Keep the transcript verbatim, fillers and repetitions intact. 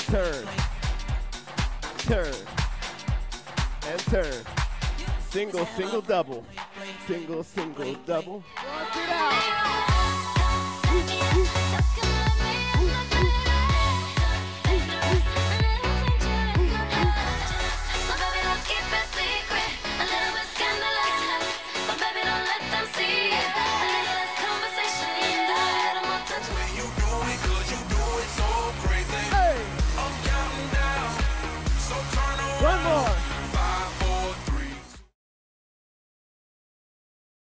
turn, turn, and turn. Single, single, double. Single, single, double. Once it out.